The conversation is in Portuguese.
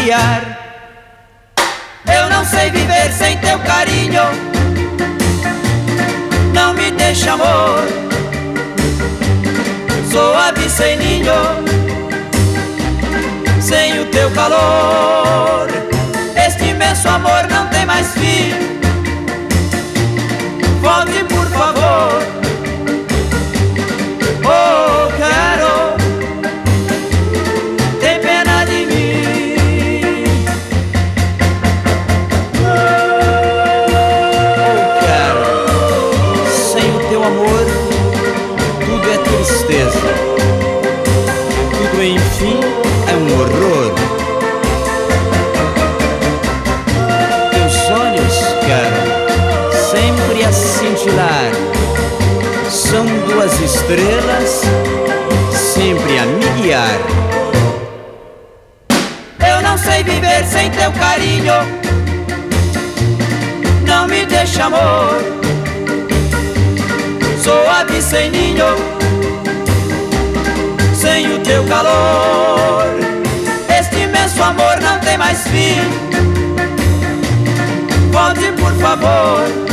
guiar. Eu não sei viver sem teu carinho, não me deixa, amor. Sou ave sem ninho, sem o teu calor. Este imenso amor não tem mais fim. Volte, por favor. Oh, quero, tem pena de mim. Oh, quero, sem o teu amor tudo é tristeza, tudo enfim é um horror. Teus olhos, quero, sempre a cintilar, são duas estrelas sempre a me guiar. Eu não sei viver sem teu carinho, não me deixa, amor. Sou ave sem ninho, sem o teu calor. Este imenso amor não tem mais fim. Volte, por favor.